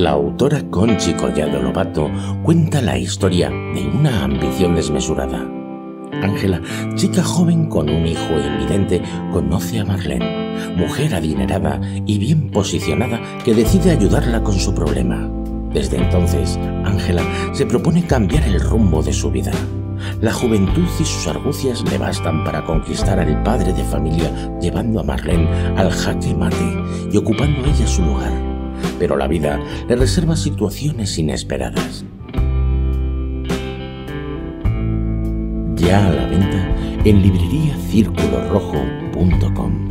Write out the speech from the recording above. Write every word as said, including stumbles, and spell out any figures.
La autora Conchi Collado Lobato cuenta la historia de una ambición desmesurada. Ángela, chica joven con un hijo invidente, conoce a Marlene, mujer adinerada y bien posicionada que decide ayudarla con su problema. Desde entonces, Ángela se propone cambiar el rumbo de su vida. La juventud y sus argucias le bastan para conquistar al padre de familia, llevando a Marlene al jaque mate y ocupando ella su lugar. Pero la vida le reserva situaciones inesperadas. Ya a la venta en librería círculo rojo punto com.